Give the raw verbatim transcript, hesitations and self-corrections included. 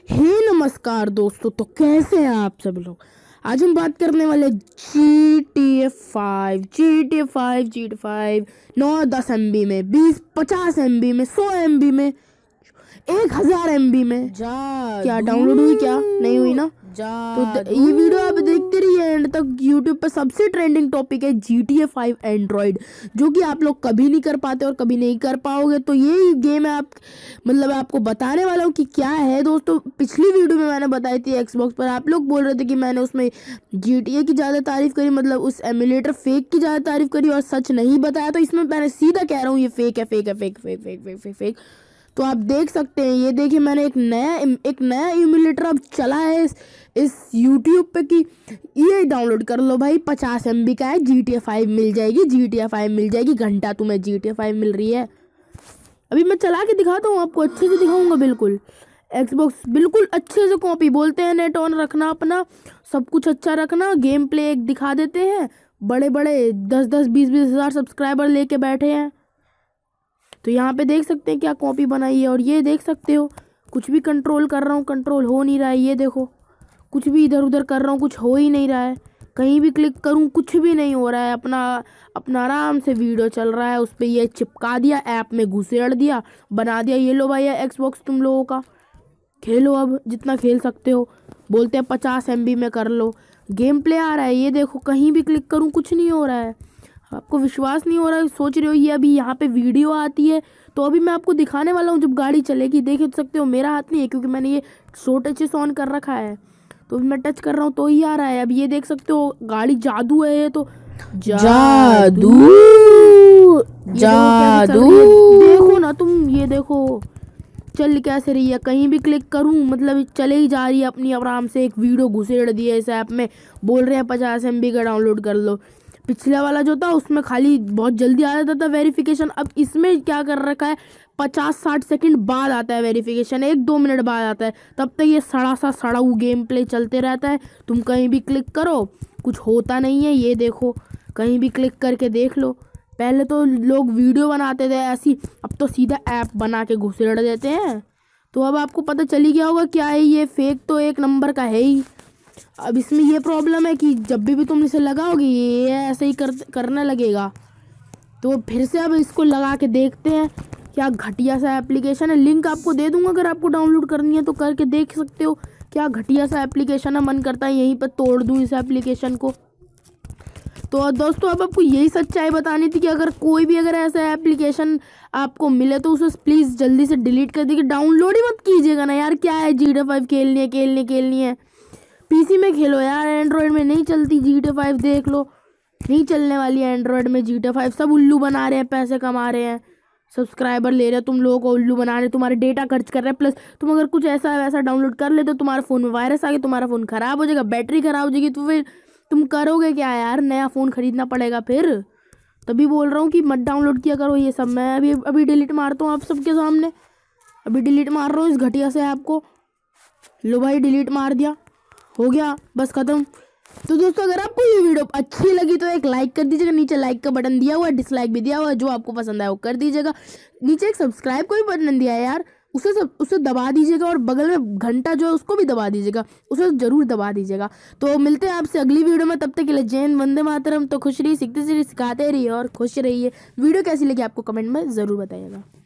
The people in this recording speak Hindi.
हे नमस्कार दोस्तों, तो कैसे हैं आप सब लोग। आज हम बात करने वाले G T A five G T A five G T A five नौ दस एम बी में, बीस पचास एम बी में, सौ एम बी में, एक हजार एम बी में। जा क्या डाउनलोड हुई? क्या नहीं हुई ना? तो ये वीडियो आप देखते रहिए एंड तक। यूट्यूब पे सबसे ट्रेंडिंग टॉपिक है G T A five android, जो कि आप लोग कभी नहीं कर पाते और कभी नहीं कर पाओगे। तो ये गेम है, आप मतलब आपको बताने वाला हूँ कि क्या है। दोस्तों, पिछली वीडियो में मैंने बताई थी एक्सबॉक्स पर, आप लोग बोल रहे थे कि मैंने उसमें जी टी ए की ज़्यादा तारीफ करी, मतलब उस एमुलेटर फेक की ज़्यादा तारीफ करी और सच नहीं बताया। तो इसमें मैंने सीधा कह रहा हूँ ये फेक है, फेक है, fake fake fake fake fake fake तो आप देख सकते हैं, ये देखिए मैंने एक नया एक नया इम्यूलेटर अब चला है इस इस यूट्यूब पे कि ये डाउनलोड कर लो भाई, पचास एम बी का है, जी टी ए फाइव मिल जाएगी, जी टी ए फाइव मिल जाएगी, घंटा तुम्हें जी टी ए फाइव मिल रही है। अभी मैं चला के दिखाता हूँ आपको, अच्छे से दिखाऊंगा। बिल्कुल एक्सबॉक्स बिल्कुल अच्छे से कॉपी, बोलते हैं नेट ऑन रखना, अपना सब कुछ अच्छा रखना। गेम प्ले एक दिखा देते हैं, बड़े बड़े दस दस बीस बीस हज़ार सब्सक्राइबर लेके बैठे हैं। तो यहाँ पे देख सकते हैं क्या कॉपी बनाई है। और ये देख सकते हो कुछ भी कंट्रोल कर रहा हूँ, कंट्रोल हो नहीं रहा है। ये देखो कुछ भी इधर उधर कर रहा हूँ, कुछ हो ही नहीं रहा है। कहीं भी क्लिक करूँ कुछ भी नहीं हो रहा है। अपना अपना आराम से वीडियो चल रहा है। उस पर ये चिपका दिया, ऐप में घुसेड़ दिया, बना दिया। ये लो भाई एक्सबॉक्स तुम लोगों का, खेलो अब जितना खेल सकते हो। बोलते हैं पचास एम बी में कर लो, गेम प्ले आ रहा है। ये देखो कहीं भी क्लिक करूँ कुछ नहीं हो रहा है। आपको विश्वास नहीं हो रहा है, सोच रहे हो ये अभी यहाँ पे वीडियो आती है। तो अभी मैं आपको दिखाने वाला हूँ जब गाड़ी चलेगी। देख सकते हो मेरा हाथ नहीं है क्योंकि मैंने ये शो टच ऑन कर रखा है। तो अभी मैं टच कर रहा हूँ तो ही आ रहा है। अब ये देख सकते हो गाड़ी जादू है ये तो, जादू जादू देखो ना तुम, ये देखो चल कैसे रही है। कहीं भी क्लिक करूं मतलब चले ही जा रही है अपनी आराम से। एक वीडियो घुसेड़ दी है इस ऐप में, बोल रहे हैं पचास एम बी का डाउनलोड कर लो। पिछला वाला जो था उसमें खाली बहुत जल्दी आ जाता था वेरिफिकेशन। अब इसमें क्या कर रखा है, पचास साठ सेकंड बाद आता है वेरिफिकेशन, एक दो मिनट बाद आता है। तब तक ये सड़ा सा सड़ा हुआ गेम प्ले चलते रहता है। तुम कहीं भी क्लिक करो कुछ होता नहीं है। ये देखो कहीं भी क्लिक करके देख लो। पहले तो लोग वीडियो बनाते थे ऐसी, अब तो सीधा ऐप बना के घुसेड़ देते हैं। तो अब आपको पता चली गया होगा क्या है ये। फेक तो एक नंबर का है ही। अब इसमें ये प्रॉब्लम है कि जब भी भी तुम इसे लगाओगे ये ऐसे ही कर करने लगेगा। तो फिर से अब इसको लगा के देखते हैं। क्या घटिया सा एप्लीकेशन है, लिंक आपको दे दूंगा, अगर आपको डाउनलोड करनी है तो करके देख सकते हो। क्या घटिया सा एप्लीकेशन है, मन करता है यहीं पर तोड़ दूं इस एप्लीकेशन को। तो दोस्तों अब आपको यही सच्चाई बतानी थी कि अगर कोई भी अगर ऐसा एप्लीकेशन आपको मिले तो उसे प्लीज़ जल्दी से डिलीट कर दीजिए। डाउनलोड ही मत कीजिएगा ना यार। क्या है, जी टी ए फाइव खेलनी है खेलनी खेलनी है पीसी में खेलो यार, एंड्रॉयड में नहीं चलती जी टी ए फाइव। देख लो नहीं चलने वाली है एंड्रॉयड में जी टी ए फाइव। सब उल्लू बना रहे हैं, पैसे कमा रहे हैं, सब्सक्राइबर ले रहे हैं, तुम लोगों को उल्लू बना रहे हैं, तुम्हारे डेटा खर्च कर रहे हैं। प्लस तुम अगर कुछ ऐसा वैसा डाउनलोड कर ले तो तुम्हारे फ़ोन में वायरस आ गया, तुम्हारा फ़ोन ख़राब हो जाएगा, बैटरी ख़राब हो जाएगी। तो फिर तुम करोगे क्या यार, नया फ़ोन ख़रीदना पड़ेगा फिर। तभी बोल रहा हूँ कि मत डाउनलोड किया करो ये सब। मैं अभी अभी डिलीट मारता हूँ आप सबके सामने, अभी डिलीट मार रहा हूँ इस घटिया से ऐप को। लो भाई डिलीट मार दिया, हो गया बस खत्म। तो दोस्तों अगर आपको ये वीडियो अच्छी लगी तो एक लाइक कर दीजिएगा, नीचे लाइक का बटन दिया हुआ है, डिसलाइक भी दिया हुआ है, जो आपको पसंद आए वो कर दीजिएगा। नीचे एक सब्सक्राइब का भी बटन दिया है यार, उसे सब उसे दबा दीजिएगा। और बगल में घंटा जो है उसको भी दबा दीजिएगा, उसे जरूर दबा दीजिएगा। तो मिलते हैं आपसे अगली वीडियो में, तब तक के लिए जय हिंद, वंदे मातरम। तो खुश रहिए, सीखते रहिए, सिखाते रहिए और खुश रहिए। वीडियो कैसी लगी आपको कमेंट में ज़रूर बताइएगा।